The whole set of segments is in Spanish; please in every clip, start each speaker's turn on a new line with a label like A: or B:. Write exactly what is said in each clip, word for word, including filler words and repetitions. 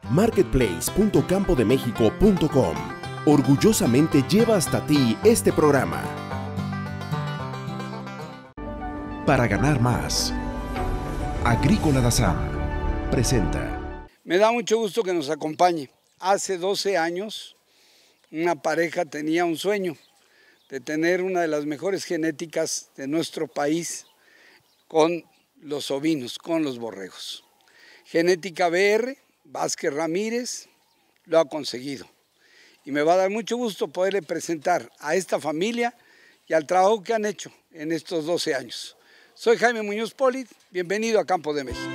A: marketplace punto campo de méxico punto com orgullosamente lleva hasta ti este programa. Para ganar más, Agrícola Dazam presenta.
B: Me da mucho gusto que nos acompañe. Hace doce años, una pareja tenía un sueño de tener una de las mejores genéticas de nuestro país con los ovinos, con los borregos. Genética B R, Vázquez Ramírez, lo ha conseguido. Y me va a dar mucho gusto poderle presentar a esta familia y al trabajo que han hecho en estos doce años. Soy Jaime Muñoz Polit, bienvenido a Campo de México.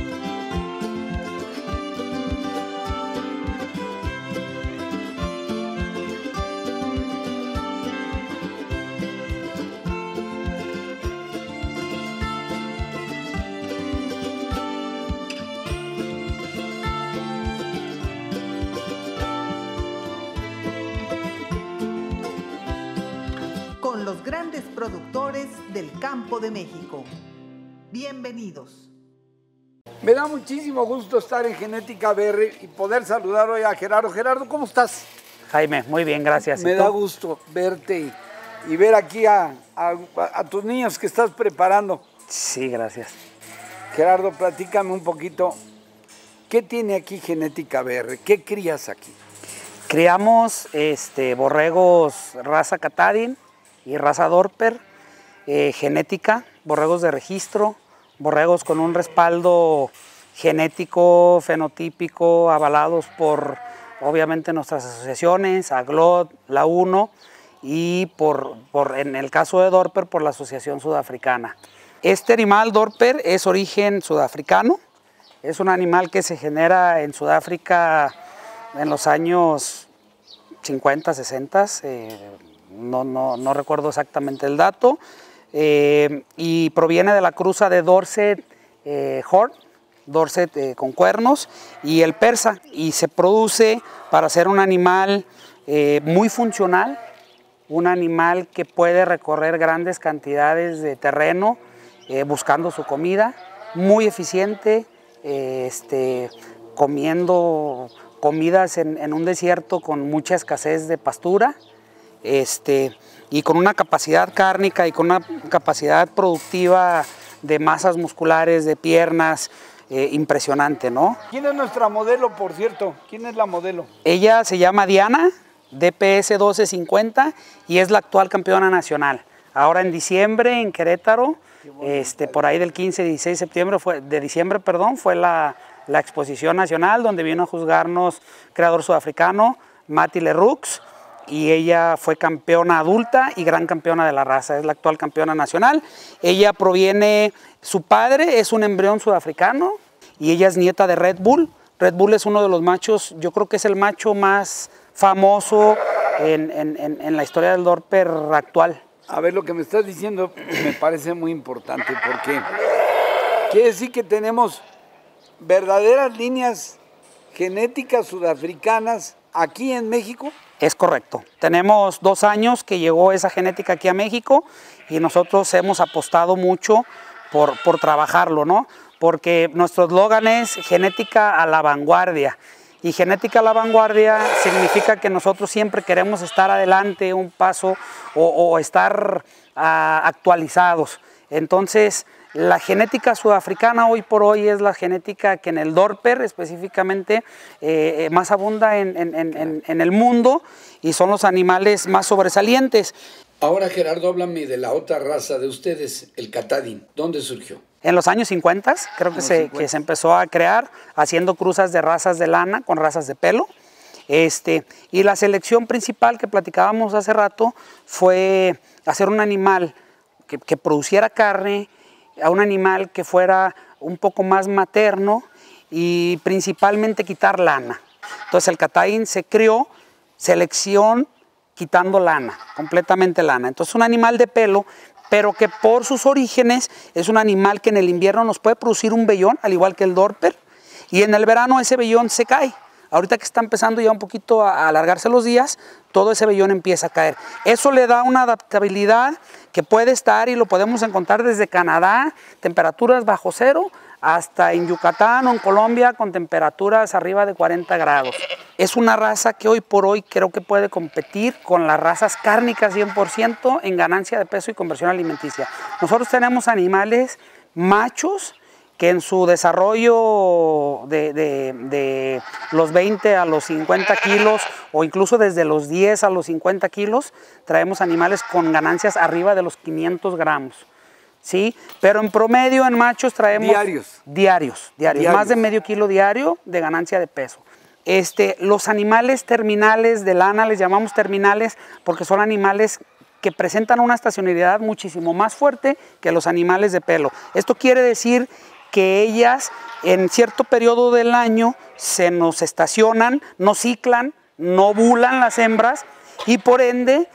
C: Con los grandes productores del Campo de México. Bienvenidos.
B: Me da muchísimo gusto estar en Genética B R y poder saludar hoy a Gerardo. Gerardo, ¿cómo estás?
D: Jaime, muy bien, gracias.
B: Me da gusto verte y, y ver aquí a, a, a tus niños que estás preparando.
D: Sí, gracias.
B: Gerardo, platícame un poquito, ¿qué tiene aquí Genética B R? ¿Qué crías aquí?
D: Criamos este, borregos raza Katahdin y raza Dorper, eh, genética, borregos de registro, borregos con un respaldo genético, fenotípico, avalados por obviamente nuestras asociaciones, AGLOT, la UNO y por, por, en el caso de Dorper por la Asociación Sudafricana. Este animal Dorper es origen sudafricano, es un animal que se genera en Sudáfrica en los años cincuenta, sesenta, eh, no, no, no recuerdo exactamente el dato, eh, y proviene de la cruza de Dorset eh, Horn, Dorset eh, con cuernos, y el persa, y se produce para ser un animal eh, muy funcional, un animal que puede recorrer grandes cantidades de terreno eh, buscando su comida, muy eficiente, eh, este, comiendo comidas en, en un desierto con mucha escasez de pastura, este, y con una capacidad cárnica y con una capacidad productiva de masas musculares, de piernas, eh, impresionante, ¿no?
B: ¿Quién es nuestra modelo, por cierto? ¿Quién es la modelo?
D: Ella se llama Diana, D P S doce cincuenta, y es la actual campeona nacional. Ahora en diciembre en Querétaro, este, por ahí del quince, dieciséis de septiembre, fue, de diciembre, perdón, fue la, la exposición nacional donde vino a juzgarnos creador sudafricano, Mati Leroux, y ella fue campeona adulta y gran campeona de la raza, es la actual campeona nacional. Ella proviene, su padre es un embrión sudafricano y ella es nieta de Red Bull. Red Bull es uno de los machos, yo creo que es el macho más famoso en, en, en, en la historia del Dorper actual.
B: A ver, lo que me estás diciendo me parece muy importante porque quiere decir que tenemos verdaderas líneas genéticas sudafricanas aquí en México.
D: Es correcto. Tenemos dos años que llegó esa genética aquí a México y nosotros hemos apostado mucho por, por trabajarlo, ¿no? Porque nuestro eslogan es genética a la vanguardia. Y genética a la vanguardia significa que nosotros siempre queremos estar adelante un paso o, o estar uh, actualizados. Entonces, la genética sudafricana hoy por hoy es la genética que en el Dorper específicamente eh, más abunda en, en, en, en el mundo y son los animales más sobresalientes.
B: Ahora, Gerardo, háblame de la otra raza de ustedes, el Katahdin. ¿Dónde surgió?
D: En los años cincuenta creo que se, que se empezó a crear haciendo cruzas de razas de lana con razas de pelo. Este, y la selección principal que platicábamos hace rato fue hacer un animal que, que produciera carne, a un animal que fuera un poco más materno y principalmente quitar lana. Entonces el Katahdin se crió, selección quitando lana, completamente lana. Entonces un animal de pelo, pero que por sus orígenes es un animal que en el invierno nos puede producir un vellón, al igual que el Dorper, y en el verano ese vellón se cae. Ahorita que está empezando ya un poquito a alargarse los días, todo ese vellón empieza a caer. Eso le da una adaptabilidad que puede estar y lo podemos encontrar desde Canadá, temperaturas bajo cero, hasta en Yucatán o en Colombia con temperaturas arriba de cuarenta grados. Es una raza que hoy por hoy creo que puede competir con las razas cárnicas cien por ciento en ganancia de peso y conversión alimenticia. Nosotros tenemos animales machos que en su desarrollo de, de, de los veinte a los cincuenta kilos o incluso desde los diez a los cincuenta kilos, traemos animales con ganancias arriba de los quinientos gramos. ¿Sí? Pero en promedio en machos traemos...
B: Diarios.
D: Diarios, diarios, diarios. Más de medio kilo diario de ganancia de peso. Este, los animales terminales de lana les llamamos terminales porque son animales que presentan una estacionalidad muchísimo más fuerte que los animales de pelo. Esto quiere decir que ellas en cierto periodo del año se nos estacionan, no ciclan, no ovulan las hembras y por ende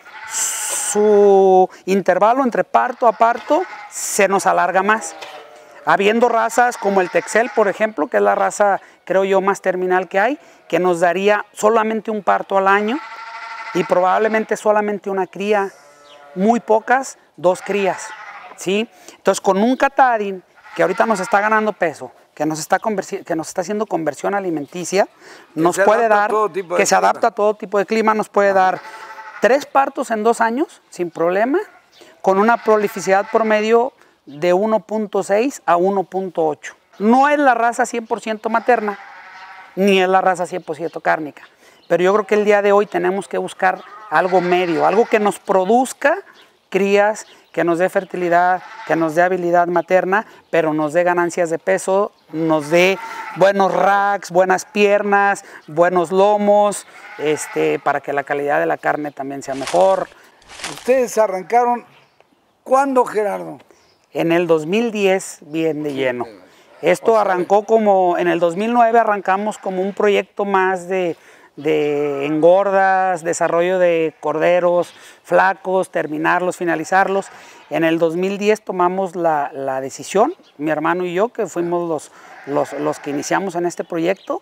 D: su intervalo entre parto a parto se nos alarga más. Habiendo razas como el Texel, por ejemplo, que es la raza, creo yo, más terminal que hay, que nos daría solamente un parto al año y probablemente solamente una cría, muy pocas, dos crías, ¿sí? Entonces, con un Katahdin que ahorita nos está ganando peso, que nos está, que nos está haciendo conversión alimenticia, nos puede dar, que se adapta a todo tipo de clima, nos puede dar tres partos en dos años, sin problema, con una prolificidad promedio de uno punto seis a uno punto ocho. No es la raza cien por ciento materna, ni es la raza cien por ciento cárnica, pero yo creo que el día de hoy tenemos que buscar algo medio, algo que nos produzca crías, que nos dé fertilidad, que nos dé habilidad materna, pero nos dé ganancias de peso, nos dé buenos racks, buenas piernas, buenos lomos, este, para que la calidad de la carne también sea mejor.
B: ¿Ustedes arrancaron cuándo, Gerardo?
D: En el dos mil diez, bien de lleno. Esto arrancó como, en el dos mil nueve arrancamos como un proyecto más de, de engordas, desarrollo de corderos flacos, terminarlos, finalizarlos. En el dos mil diez tomamos la, la decisión, mi hermano y yo, que fuimos los, los, los que iniciamos en este proyecto,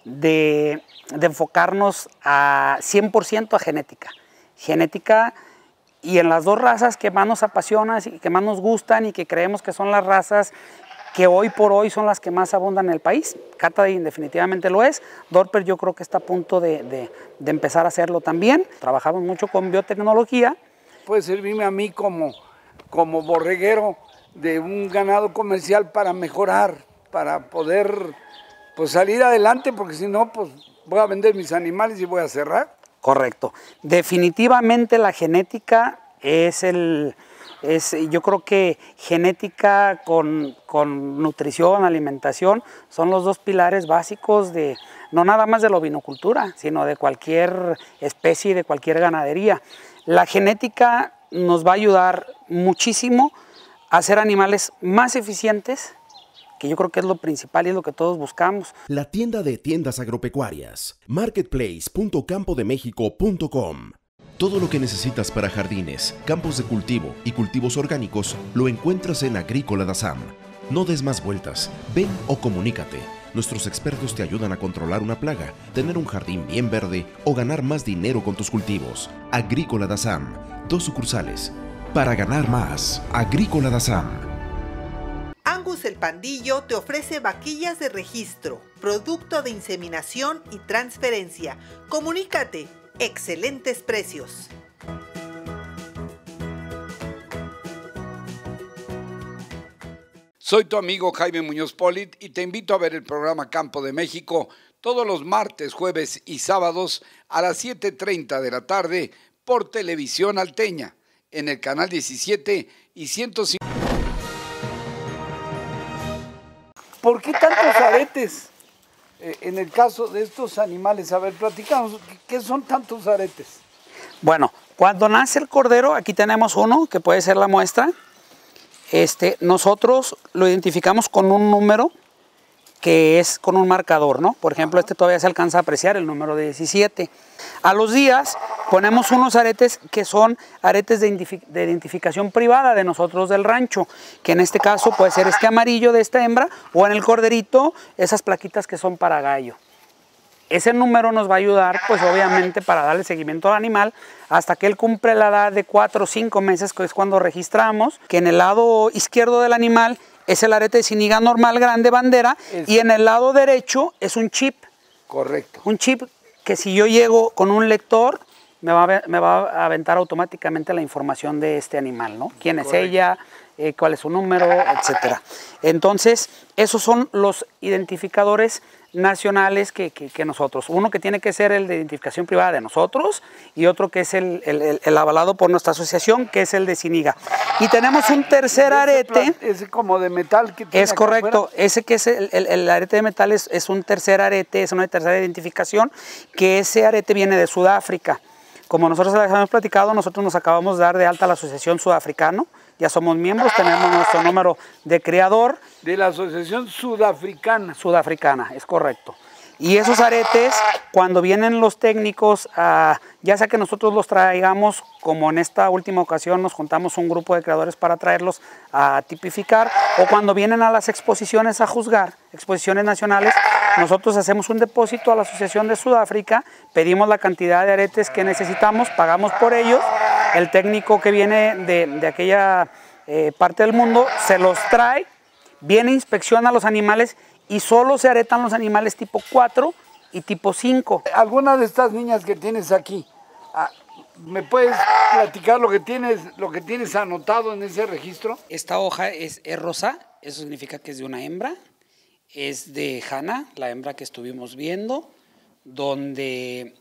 D: de, de enfocarnos a cien por ciento a genética. Genética y en las dos razas que más nos apasionan y que más nos gustan y que creemos que son las razas que hoy por hoy son las que más abundan en el país. Katahdin definitivamente lo es, Dorper yo creo que está a punto de, de, de empezar a hacerlo también. Trabajamos mucho con biotecnología.
B: Puede servirme a mí como, como borreguero de un ganado comercial para mejorar, para poder pues, salir adelante, porque si no, pues voy a vender mis animales y voy a cerrar.
D: Correcto. Definitivamente la genética es el... Es, yo creo que genética con, con nutrición, alimentación, son los dos pilares básicos de, no nada más de la ovinocultura, sino de cualquier especie, de cualquier ganadería. La genética nos va a ayudar muchísimo a hacer animales más eficientes, que yo creo que es lo principal y es lo que todos buscamos.
A: La tienda de tiendas agropecuarias, marketplace punto campo de méxico punto com. Todo lo que necesitas para jardines, campos de cultivo y cultivos orgánicos lo encuentras en Agrícola Dazam. No des más vueltas, ven o comunícate. Nuestros expertos te ayudan a controlar una plaga, tener un jardín bien verde o ganar más dinero con tus cultivos. Agrícola Dazam, dos sucursales. Para ganar más, Agrícola Dazam.
C: Angus el Pandillo te ofrece vaquillas de registro, producto de inseminación y transferencia. Comunícate. Excelentes precios.
B: Soy tu amigo Jaime Muñoz Polit y te invito a ver el programa Campo de México todos los martes, jueves y sábados a las siete treinta de la tarde por Televisión Alteña en el canal diecisiete y ciento cincuenta. ¿Por qué tantos aretes? En el caso de estos animales, a ver, platicamos, ¿qué son tantos aretes?
D: Bueno, cuando nace el cordero, aquí tenemos uno, que puede ser la muestra. Este, nosotros lo identificamos con un número que es con un marcador, ¿no? Por ejemplo, este todavía se alcanza a apreciar, el número diecisiete. A los días ponemos unos aretes que son aretes de, identific de identificación privada de nosotros del rancho, que en este caso puede ser este amarillo de esta hembra o en el corderito esas plaquitas que son para gallo. Ese número nos va a ayudar, pues obviamente, para darle seguimiento al animal hasta que él cumple la edad de cuatro o cinco meses, que es cuando registramos, que en el lado izquierdo del animal es el arete de ciniga normal, grande, bandera, es. Y en el lado derecho es un chip.
B: Correcto.
D: Un chip que si yo llego con un lector, me va a, me va a aventar automáticamente la información de este animal, ¿no? ¿Quién es Correcto. Ella? Eh, ¿Cuál es su número? Etcétera. Entonces, esos son los identificadores nacionales que, que, que nosotros. Uno que tiene que ser el de identificación privada de nosotros y otro que es el, el, el, el avalado por nuestra asociación, que es el de ciniga. Y tenemos un tercer arete.
B: Ese como de metal que tiene
D: es correcto. Afuera. Ese que es el, el, el arete de metal es, es un tercer arete, es una tercera identificación, que ese arete viene de Sudáfrica. Como nosotros les hemos platicado, nosotros nos acabamos de dar de alta a la Asociación Sudafricano. Ya somos miembros, tenemos nuestro número de creador.
B: De la Asociación Sudafricana.
D: Sudafricana, es correcto. Y esos aretes, cuando vienen los técnicos, uh, ya sea que nosotros los traigamos, como en esta última ocasión nos juntamos un grupo de creadores para traerlos a tipificar, o cuando vienen a las exposiciones a juzgar, exposiciones nacionales, nosotros hacemos un depósito a la Asociación de Sudáfrica, pedimos la cantidad de aretes que necesitamos, pagamos por ellos, el técnico que viene de, de aquella eh, parte del mundo se los trae, viene, inspecciona los animales y solo se aretan los animales tipo cuatro y tipo cinco.
B: ¿Alguna de estas niñas que tienes aquí, me puedes platicar lo que tienes, lo que tienes anotado en ese registro?
D: Esta hoja es, es rosa, eso significa que es de una hembra, es de Hanna, la hembra que estuvimos viendo, donde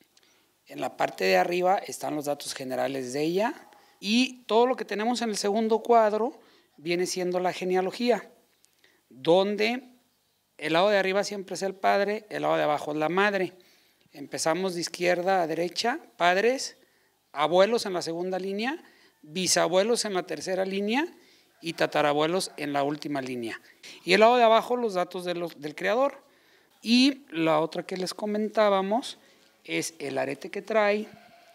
D: en la parte de arriba están los datos generales de ella y todo lo que tenemos en el segundo cuadro viene siendo la genealogía, donde el lado de arriba siempre es el padre, el lado de abajo es la madre. Empezamos de izquierda a derecha, padres, abuelos en la segunda línea, bisabuelos en la tercera línea y tatarabuelos en la última línea. Y el lado de abajo los datos de los, del creador. Y la otra que les comentábamos es el arete que trae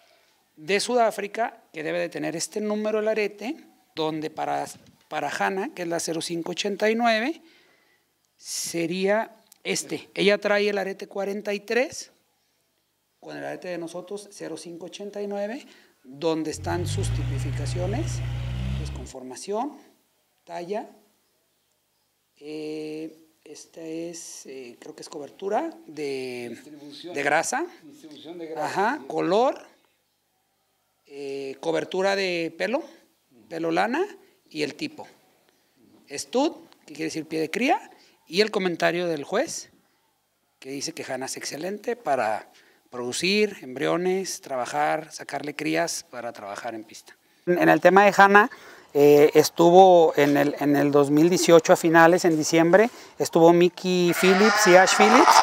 D: de Sudáfrica, que debe de tener este número el arete, donde para, para Hanna, que es la cero cinco ochenta y nueve, sería este. Ella trae el arete cuarenta y tres, con el arete de nosotros cero cinco ochenta y nueve, donde están sus tipificaciones, pues conformación, talla, eh, esta es, eh, creo que es cobertura de, de grasa,
B: distribución de grasa,
D: ajá,
B: ¿sí?
D: Color, eh, cobertura de pelo, pelo lana y el tipo. Stud, que quiere decir pie de cría, y el comentario del juez, que dice que Hanna es excelente para producir embriones, trabajar, sacarle crías para trabajar en pista. En el tema de Hanna, eh, estuvo en el, en el dos mil dieciocho a finales, en diciembre, estuvo Mickey Phillips y Ash Phillips,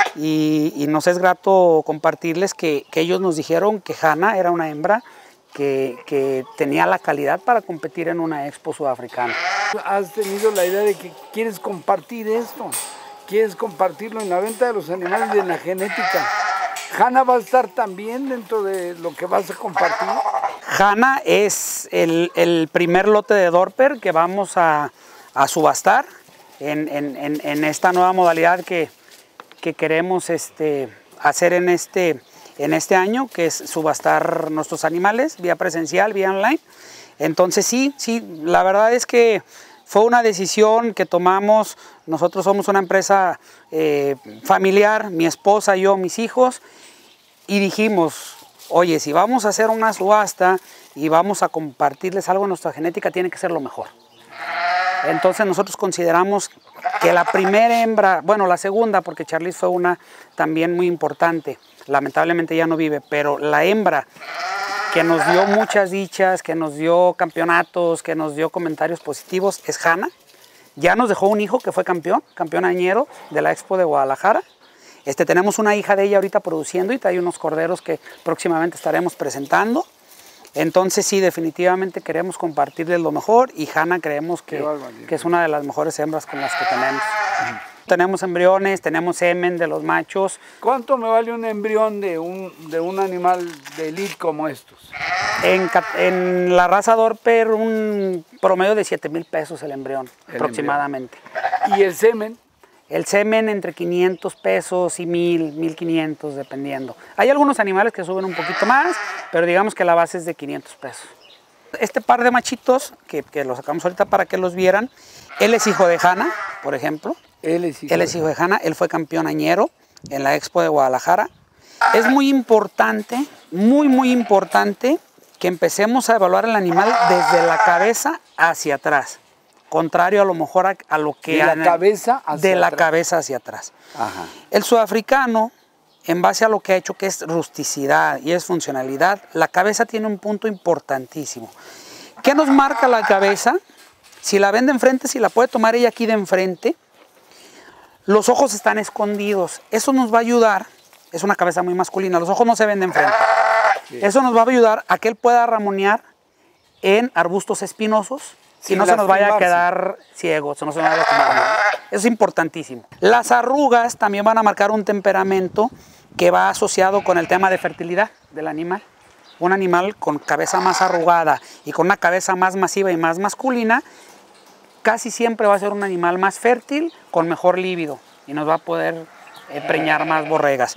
D: y, y nos es grato compartirles que, que ellos nos dijeron que Hanna era una hembra que, que tenía la calidad para competir en una expo sudafricana.
B: ¿Has tenido la idea de que quieres compartir esto? ¿Quieres compartirlo en la venta de los animales y en la genética? ¿Hanna va a estar también dentro de lo que vas a compartir?
D: Hanna es el, el primer lote de Dorper que vamos a, a subastar en, en, en, en esta nueva modalidad que, que queremos este, hacer en este, en este año, que es subastar nuestros animales vía presencial, vía online. Entonces sí, sí, la verdad es que fue una decisión que tomamos. Nosotros somos una empresa eh, familiar, mi esposa, yo, mis hijos, y dijimos, oye, si vamos a hacer una subasta y vamos a compartirles algo de nuestra genética, tiene que ser lo mejor. Entonces nosotros consideramos que la primera hembra, bueno, la segunda, porque Charlize fue una también muy importante, lamentablemente ya no vive, pero la hembra que nos dio muchas dichas, que nos dio campeonatos, que nos dio comentarios positivos, es Hanna. Ya nos dejó un hijo que fue campeón, campeón añero de la Expo de Guadalajara. Este, tenemos una hija de ella ahorita produciendo y trae unos corderos que próximamente estaremos presentando. Entonces sí, definitivamente queremos compartirles lo mejor y Hanna creemos que, que es una de las mejores hembras con las que tenemos. Tenemos embriones, tenemos semen de los machos.
B: ¿Cuánto me vale un embrión de un, de un animal de elite como estos?
D: En, en la raza Dorper un promedio de siete mil pesos el embrión, el aproximadamente.
B: Embrión. ¿Y el semen?
D: El semen entre quinientos pesos y mil, mil quinientos dependiendo. Hay algunos animales que suben un poquito más, pero digamos que la base es de quinientos pesos. Este par de machitos, que, que los sacamos ahorita para que los vieran, Él es hijo de Hanna, por ejemplo.
B: Él es hijo,
D: él es hijo de Hanna, él fue campeón añero en la Expo de Guadalajara. Es muy importante, muy, muy importante que empecemos a evaluar el animal desde la cabeza hacia atrás. Contrario a lo mejor a, a lo que...
B: De la cabeza hacia
D: De la
B: atrás.
D: cabeza hacia atrás.
B: Ajá.
D: El sudafricano, en base a lo que ha hecho, que es rusticidad y es funcionalidad, la cabeza tiene un punto importantísimo. ¿Qué nos marca la cabeza? Si la ven de enfrente, si la puede tomar ella aquí de enfrente, los ojos están escondidos. Eso nos va a ayudar, es una cabeza muy masculina, los ojos no se ven de enfrente. Sí. Eso nos va a ayudar a que él pueda ramonear en arbustos espinosos, y no se nos vaya a quedar ciegos, no se nos vaya a quemar. Eso es importantísimo. Las arrugas también van a marcar un temperamento que va asociado con el tema de fertilidad del animal. Un animal con cabeza más arrugada y con una cabeza más masiva y más masculina, casi siempre va a ser un animal más fértil, con mejor líbido, y nos va a poder eh, preñar más borregas.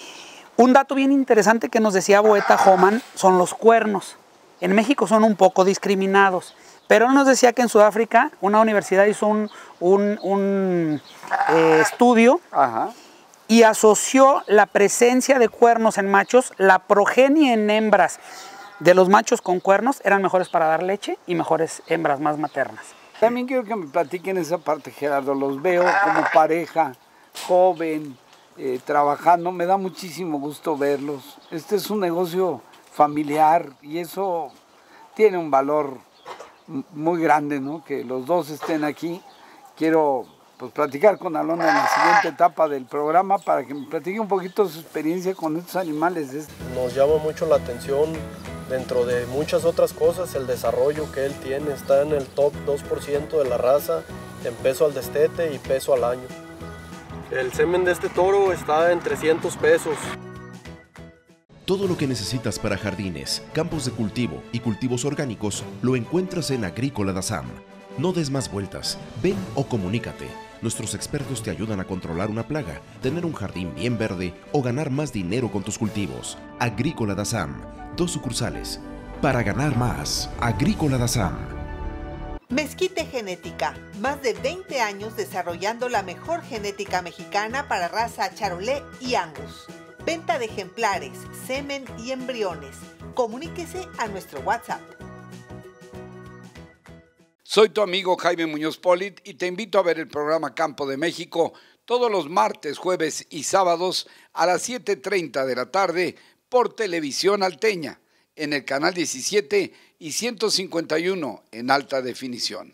D: Un dato bien interesante que nos decía Boeta Homan son los cuernos. En México son un poco discriminados. Pero él nos decía que en Sudáfrica una universidad hizo un, un, un eh, estudio. Ajá. Y asoció la presencia de cuernos en machos, la progenie en hembras de los machos con cuernos eran mejores para dar leche y mejores hembras más maternas.
B: También quiero que me platiquen esa parte, Gerardo. Los veo como pareja, joven, eh, trabajando. Me da muchísimo gusto verlos. Este es un negocio familiar y eso tiene un valor muy grande, ¿no? Que los dos estén aquí. Quiero pues platicar con Alondra en la siguiente etapa del programa para que me platique un poquito su experiencia con estos animales.
E: Nos llama mucho la atención, dentro de muchas otras cosas, el desarrollo que él tiene. Está en el top dos por ciento de la raza en peso al destete y peso al año. El semen de este toro está en trescientos pesos.
A: Todo lo que necesitas para jardines, campos de cultivo y cultivos orgánicos lo encuentras en Agrícola Dazam. No des más vueltas, ven o comunícate. Nuestros expertos te ayudan a controlar una plaga, tener un jardín bien verde o ganar más dinero con tus cultivos. Agrícola Dazam, dos sucursales. Para ganar más, Agrícola Dazam.
C: Mezquite Genética, más de veinte años desarrollando la mejor genética mexicana para raza Charolais y Angus. Venta de ejemplares, semen y embriones. Comuníquese a nuestro WhatsApp.
B: Soy tu amigo Jaime Muñoz Polit y te invito a ver el programa Campo de México todos los martes, jueves y sábados a las siete treinta de la tarde por Televisión Alteña, en el canal diecisiete y ciento cincuenta y uno en alta definición.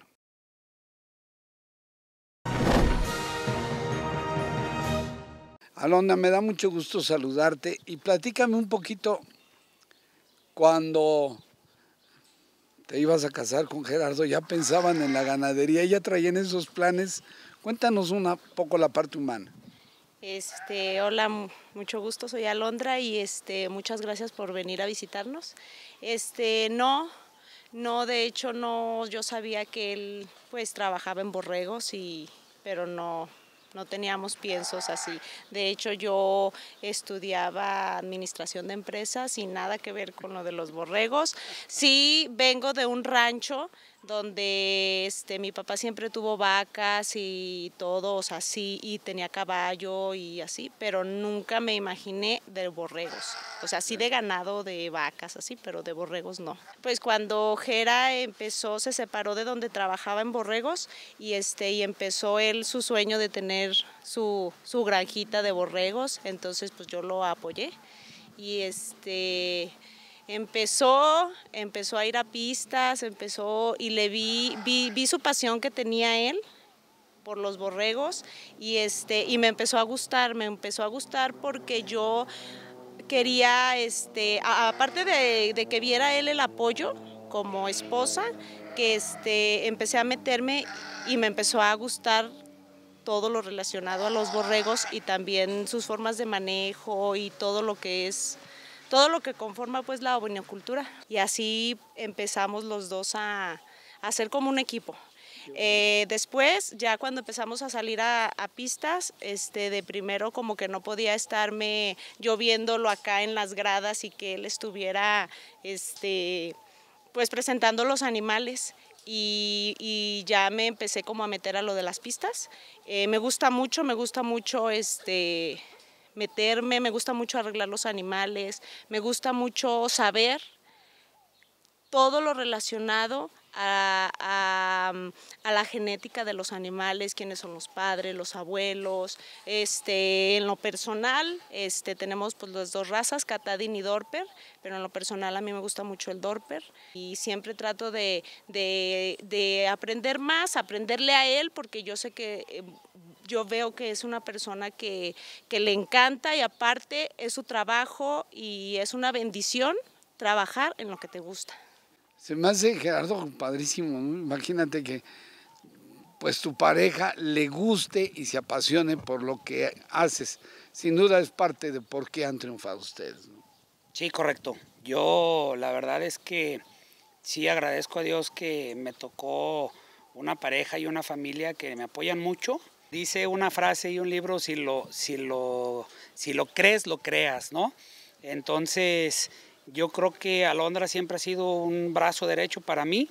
B: Alondra, me da mucho gusto saludarte y platícame un poquito cuando te ibas a casar con Gerardo, ¿ya pensaban en la ganadería? ¿Ya traían esos planes? Cuéntanos un poco la parte humana.
F: Este, hola, mucho gusto, soy Alondra y este, muchas gracias por venir a visitarnos. Este, no, no, de hecho no, yo sabía que él pues trabajaba en borregos, y, pero no... No teníamos piensos así. De hecho, yo estudiaba administración de empresas sin nada que ver con lo de los borregos. Sí, vengo de un rancho donde este, mi papá siempre tuvo vacas y todo, o sea, sí, y tenía caballo y así, pero nunca me imaginé de borregos. O sea, sí de ganado, de vacas, así, pero de borregos no. Pues cuando Gera empezó, se separó de donde trabajaba en borregos y, este, y empezó él su sueño de tener su, su granjita de borregos, entonces pues yo lo apoyé y este... Empezó, empezó a ir a pistas, empezó y le vi, vi, vi su pasión que tenía él por los borregos y, este, y me empezó a gustar, me empezó a gustar porque yo quería, este, a, aparte de, de que viera él el apoyo como esposa, que este, empecé a meterme y me empezó a gustar todo lo relacionado a los borregos y también sus formas de manejo y todo lo que es... todo lo que conforma pues la ovinocultura, y así empezamos los dos a, a hacer como un equipo. Eh, después, ya cuando empezamos a salir a, a pistas, este, de primero como que no podía estarme yo viéndolo acá en las gradas y que él estuviera este, pues presentando los animales. y, y ya me empecé como a meter a lo de las pistas. Eh, me gusta mucho, me gusta mucho este, meterme, me gusta mucho arreglar los animales, me gusta mucho saber todo lo relacionado a, a, a la genética de los animales, quiénes son los padres, los abuelos. Este, en lo personal este, tenemos pues las dos razas, Katahdin y Dorper, pero en lo personal a mí me gusta mucho el Dorper y siempre trato de, de, de aprender más, aprenderle a él, porque yo sé que eh, yo veo que es una persona que, que le encanta y aparte es su trabajo y es una bendición trabajar en lo que te gusta.
B: Se me hace, Gerardo, padrísimo, ¿no? Imagínate que pues tu pareja le guste y se apasione por lo que haces. Sin duda es parte de por qué han triunfado ustedes, ¿no?
D: Sí, correcto. Yo la verdad es que sí agradezco a Dios que me tocó una pareja y una familia que me apoyan mucho. Dice una frase y un libro, si lo, si lo, si lo crees, lo creas, ¿no? Entonces yo creo que Alondra siempre ha sido un brazo derecho para mí.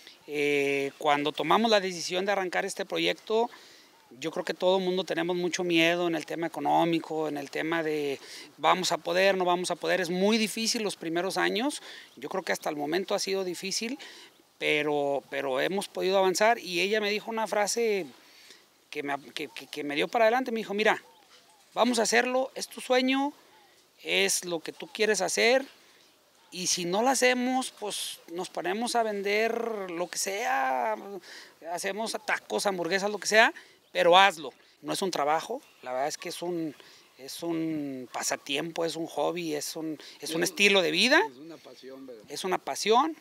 D: Eh, cuando tomamos la decisión de arrancar este proyecto, yo creo que todo el mundo tenemos mucho miedo en el tema económico, en el tema de vamos a poder, no vamos a poder. Es muy difícil los primeros años, yo creo que hasta el momento ha sido difícil, pero, pero hemos podido avanzar. Y ella me dijo una frase que me, que, que, que me dio para adelante, me dijo, mira, vamos a hacerlo, es tu sueño, es lo que tú quieres hacer. Y si no lo hacemos, pues nos ponemos a vender lo que sea, hacemos tacos, hamburguesas, lo que sea, pero hazlo. No es un trabajo, la verdad es que es un, es un pasatiempo, es un hobby, es un, es un estilo de vida.
B: Es una pasión, ¿verdad?
D: Es una pasión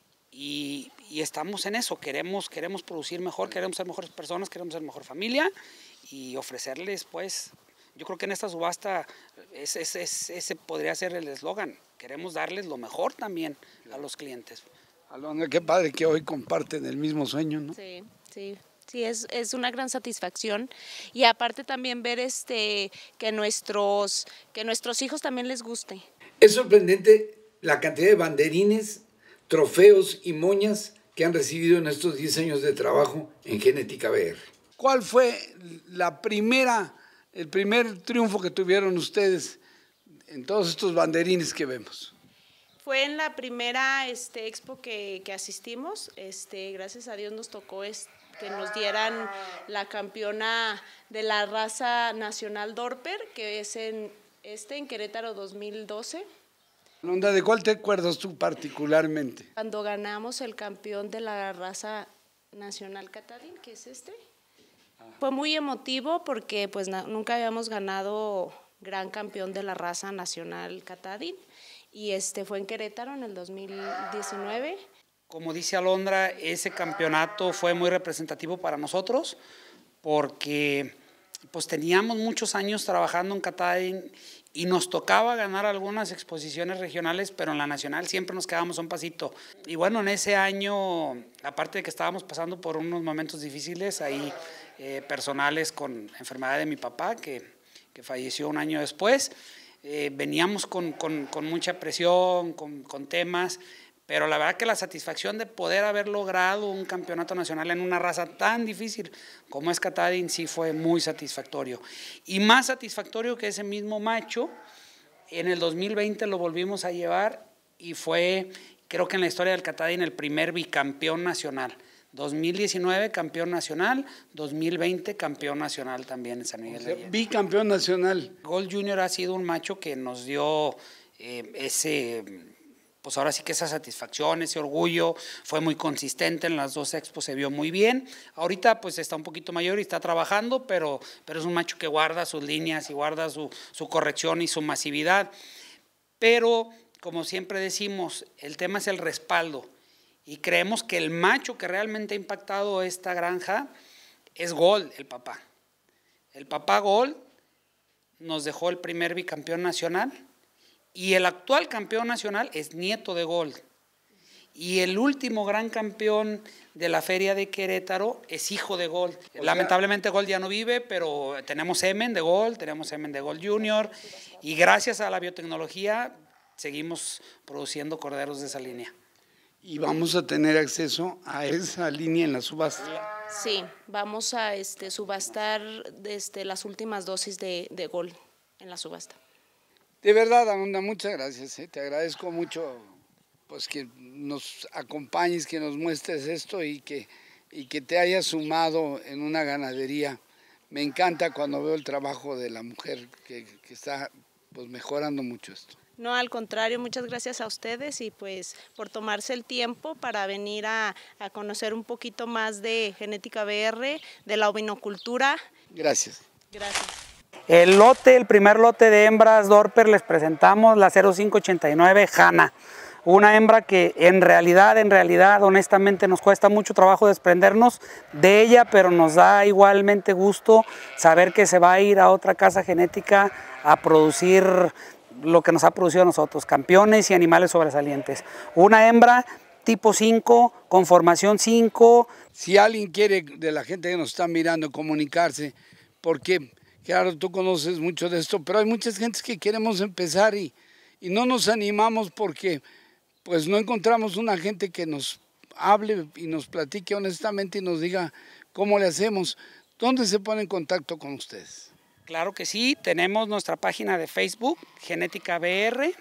D: y, y estamos en eso. Queremos, queremos producir mejor, queremos ser mejores personas, queremos ser mejor familia y ofrecerles, pues, yo creo que en esta subasta ese, ese, ese podría ser el eslogan. Queremos darles lo mejor también a los clientes.
B: Alondra, qué padre que hoy comparten el mismo sueño, ¿no?
F: Sí, sí, sí, es, es una gran satisfacción. Y aparte también ver este, que, nuestros, que nuestros hijos también les guste.
B: Es sorprendente la cantidad de banderines, trofeos y moñas que han recibido en estos diez años de trabajo en Genética B R. ¿Cuál fue la primera, el primer triunfo que tuvieron ustedes en todos estos banderines que vemos?
F: Fue en la primera este, expo que, que asistimos. Este, gracias a Dios nos tocó este, que nos dieran la campeona de la raza nacional Dorper, que es en, este, en Querétaro dos mil doce.
B: Alondra, ¿de cuál te acuerdas tú particularmente?
F: Cuando ganamos el campeón de la raza nacional Katahdin, que es este. Fue muy emotivo porque pues, nunca habíamos ganado gran campeón de la raza nacional Katahdin, y este fue en Querétaro en el dos mil diecinueve.
D: Como dice Alondra, ese campeonato fue muy representativo para nosotros porque pues teníamos muchos años trabajando en Katahdin y nos tocaba ganar algunas exposiciones regionales, pero en la nacional siempre nos quedábamos un pasito. Y bueno, en ese año, aparte de que estábamos pasando por unos momentos difíciles ahí eh, personales con la enfermedad de mi papá, que que falleció un año después, eh, veníamos con, con, con mucha presión, con, con temas, pero la verdad que la satisfacción de poder haber logrado un campeonato nacional en una raza tan difícil como es Katahdin sí fue muy satisfactorio. Y más satisfactorio que ese mismo macho, en el dos mil veinte lo volvimos a llevar y fue, creo que en la historia del Katahdin, el primer bicampeón nacional. dos mil diecinueve campeón nacional, dos mil veinte campeón nacional también en San Miguel de Allende.
B: Bicampeón nacional.
D: Gold Junior ha sido un macho que nos dio eh, ese, pues ahora sí que esa satisfacción, ese orgullo, fue muy consistente en las dos expos, se vio muy bien. Ahorita pues está un poquito mayor y está trabajando, pero, pero es un macho que guarda sus líneas y guarda su, su corrección y su masividad. Pero como siempre decimos, el tema es el respaldo. Y creemos que el macho que realmente ha impactado esta granja es Gold, el papá. El papá Gold nos dejó el primer bicampeón nacional y el actual campeón nacional es nieto de Gold. Y el último gran campeón de la feria de Querétaro es hijo de Gold. O Lamentablemente sea, Gold ya no vive, pero tenemos semen de Gold, tenemos semen de Gold Junior y gracias a la biotecnología seguimos produciendo corderos de esa línea.
B: y vamos a tener acceso a esa línea en la subasta.
F: Sí, vamos a este, subastar este, las últimas dosis de, de Gol en la subasta.
B: De verdad, Alondra, muchas gracias. ¿eh? Te agradezco mucho pues, que nos acompañes, que nos muestres esto y que, y que te hayas sumado en una ganadería. Me encanta cuando veo el trabajo de la mujer que, que está pues, mejorando mucho esto.
F: No, al contrario, muchas gracias a ustedes y pues por tomarse el tiempo para venir a, a conocer un poquito más de Genética B R, de la ovinocultura.
B: Gracias.
F: Gracias.
D: El lote, el primer lote de hembras Dorper les presentamos la cero cinco ochenta y nueve Hanna. Una hembra que en realidad, en realidad, honestamente nos cuesta mucho trabajo desprendernos de ella, pero nos da igualmente gusto saber que se va a ir a otra casa genética a producir lo que nos ha producido a nosotros, campeones y animales sobresalientes. Una hembra tipo cinco, con formación cinco.
B: Si alguien quiere, de la gente que nos está mirando, comunicarse, porque, claro, tú conoces mucho de esto, pero hay muchas gentes que queremos empezar y, y no nos animamos porque pues no encontramos una gente que nos hable y nos platique honestamente y nos diga cómo le hacemos. ¿Dónde se pone en contacto con ustedes?
D: Claro que sí, tenemos nuestra página de Facebook, Genética B R.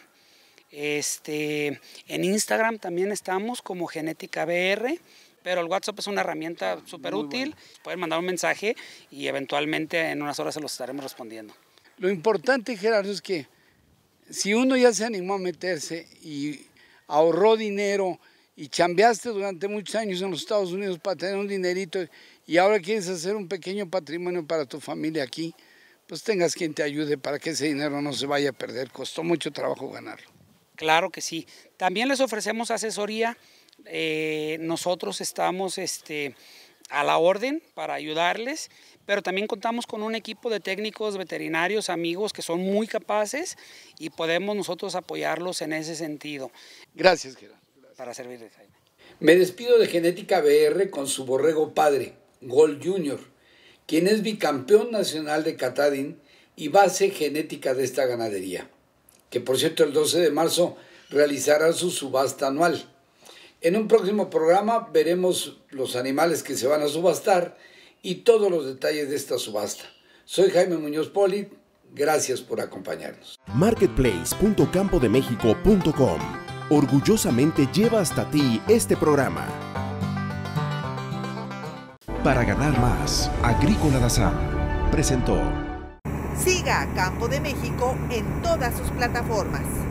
D: Este, en Instagram también estamos como Genética B R, pero el WhatsApp es una herramienta súper útil. Bueno. Pueden mandar un mensaje y eventualmente en unas horas se los estaremos respondiendo.
B: Lo importante, Gerardo, es que si uno ya se animó a meterse y ahorró dinero y chambeaste durante muchos años en los Estados Unidos para tener un dinerito y ahora quieres hacer un pequeño patrimonio para tu familia aquí, pues tengas quien te ayude para que ese dinero no se vaya a perder. Costó mucho trabajo ganarlo.
D: Claro que sí. También les ofrecemos asesoría. Eh, nosotros estamos este, a la orden para ayudarles, pero también contamos con un equipo de técnicos veterinarios, amigos que son muy capaces y podemos nosotros apoyarlos en ese sentido.
B: Gracias, Gerardo. Gracias.
D: Para servirles, Jaime.
B: Me despido de Genética B R con su borrego padre, Gol Junior, quien es bicampeón nacional de Katahdin y base genética de esta ganadería, que por cierto el doce de marzo realizará su subasta anual. En un próximo programa veremos los animales que se van a subastar y todos los detalles de esta subasta. Soy Jaime Muñoz Poli, gracias por acompañarnos.
A: marketplace punto campo de méxico punto com orgullosamente lleva hasta ti este programa. Para ganar más, Agrícola Dazam presentó.
C: Siga a Campo de México en todas sus plataformas.